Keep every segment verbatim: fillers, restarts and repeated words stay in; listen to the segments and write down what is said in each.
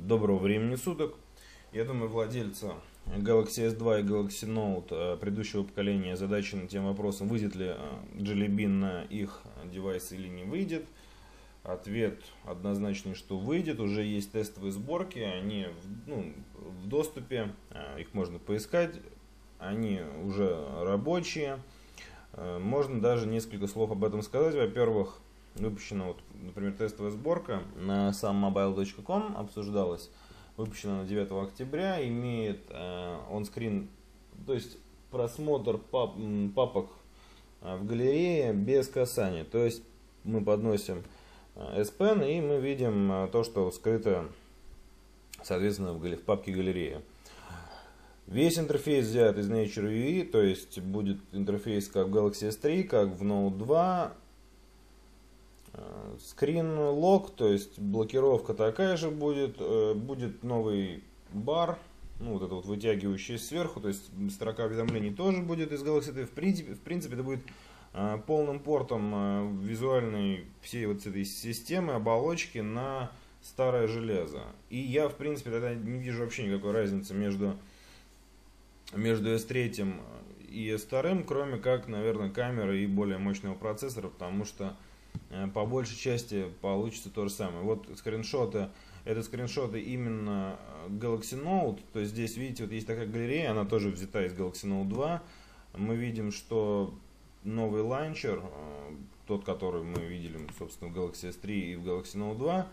Доброго времени суток. Я думаю, владельцы Galaxy эс два и Galaxy Note предыдущего поколения озадачены тем вопросом, выйдет ли Jelly Bean на их девайсы или не выйдет. Ответ однозначный, что выйдет. Уже есть тестовые сборки, они ну, в доступе, их можно поискать, они уже рабочие. Можно даже несколько слов об этом сказать. Во-первых, выпущена, вот, например, тестовая сборка на саммобайл точка ком обсуждалась, выпущена на девятого октября, имеет э, онскрин, то есть просмотр пап, папок в галерее без касания. То есть мы подносим S Pen и мы видим то, что скрыто, соответственно, в, в папке галерея. Весь интерфейс взят из Nature ю и, то есть будет интерфейс как в Galaxy эс три, как в Note два. Скрин лог, то есть блокировка такая же будет, будет новый бар, ну вот это вот вытягивающий сверху, то есть строка уведомлений тоже будет из Galaxy эс три. В принципе, в принципе это будет полным портом визуальной всей вот этой системы, оболочки на старое железо. И я, в принципе, тогда не вижу вообще никакой разницы между, между эс три и эс два, кроме как, наверное, камеры и более мощного процессора, потому что по большей части получится то же самое. Вот скриншоты, это скриншоты именно Galaxy Note, то есть здесь, видите, вот есть такая галерея, она тоже взята из Galaxy Note два. Мы видим, что новый ланчер, тот, который мы видели, собственно, в Galaxy эс три и в Galaxy Note два.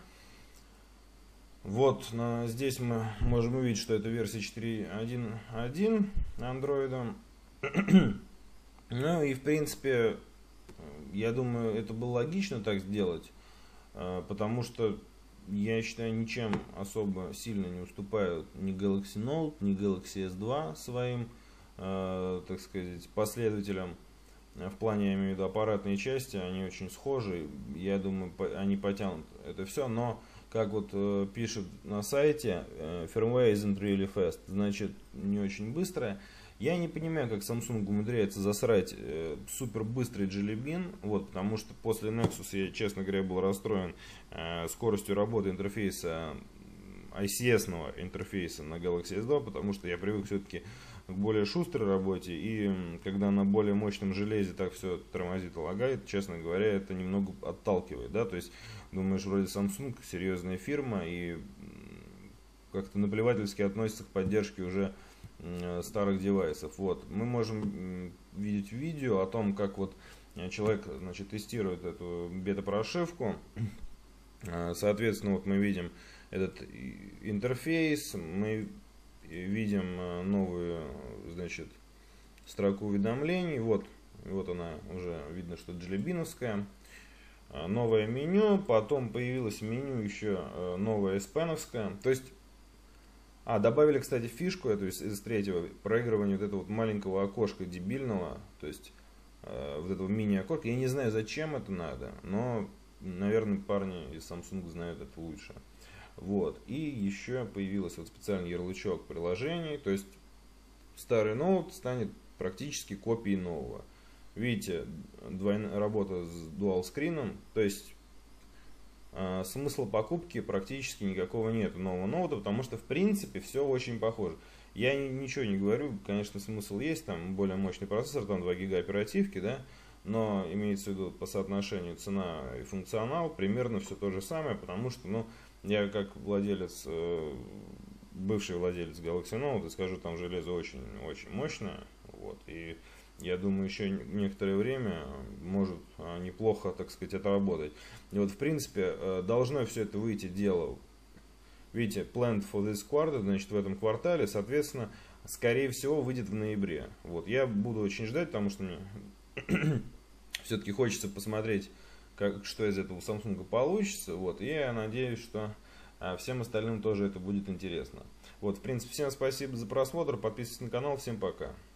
Вот, на, здесь мы можем увидеть, что это версия четыре точка один точка один Android. Ну и, в принципе, я думаю, это было логично так сделать, потому что, я считаю, ничем особо сильно не уступают ни Galaxy Note, ни Galaxy эс два своим, так сказать, последователям. В плане, я имею в виду, аппаратные части, они очень схожи. Я думаю, они потянут это все, но, как вот пишут на сайте, firmware isn't really fast, значит, не очень быстрая. Я не понимаю, как Samsung умудряется засрать э, супер быстрый Jelly Bean, вот, потому что после Nexus я, честно говоря, был расстроен э, скоростью работы интерфейса, ай си эс-ного интерфейса на Galaxy эс два, потому что я привык все-таки к более шустрой работе, и когда на более мощном железе так все тормозит и лагает, честно говоря, это немного отталкивает, да, то есть думаешь, вроде Samsung серьезная фирма, и как-то наплевательски относится к поддержке уже старых девайсов. Вот. Мы можем видеть видео о том, как вот человек, значит, тестирует эту бета-прошивку. Соответственно, вот мы видим этот интерфейс, мы видим новую, значит, строку уведомлений. Вот, вот она уже видно, что джеллибиновская. Новое меню, потом появилось меню еще новое эс пен-овское. То есть А, добавили, кстати, фишку эту из, из третьего, проигрывания вот этого вот маленького окошка дебильного, то есть э, вот этого мини-окошка. Я не знаю, зачем это надо, но, наверное, парни из Samsung знают это лучше. Вот. И еще появился вот специальный ярлычок приложений, то есть старый ноут станет практически копией нового. Видите, двойная работа с dual screen, то есть смысла покупки практически никакого нет нового ноута, потому что в принципе все очень похоже. Я ничего не говорю, конечно, смысл есть, там более мощный процессор, там два гига оперативки, да, но имеется в виду по соотношению цена и функционал примерно все то же самое, потому что, ну, я как владелец, бывший владелец Galaxy Note, скажу, там железо очень-очень мощное, вот, и я думаю, еще некоторое время может неплохо, так сказать, отработать. И вот, в принципе, должно все это выйти дело. Видите, planned for this quarter, значит, в этом квартале, соответственно, скорее всего, выйдет в ноябре. Вот, я буду очень ждать, потому что мне все-таки хочется посмотреть, как, что из этого у Samsung получится. Вот, и я надеюсь, что всем остальным тоже это будет интересно. Вот, в принципе, всем спасибо за просмотр, подписывайтесь на канал, всем пока.